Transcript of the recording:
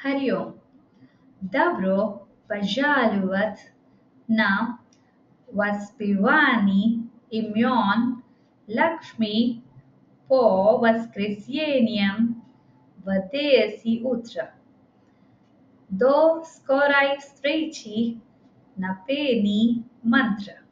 Hari Om. Добро, пожаловать на Воспевании имен Лакшми по воскресеньям в 10 утра. До скорой встречи на пении мантр.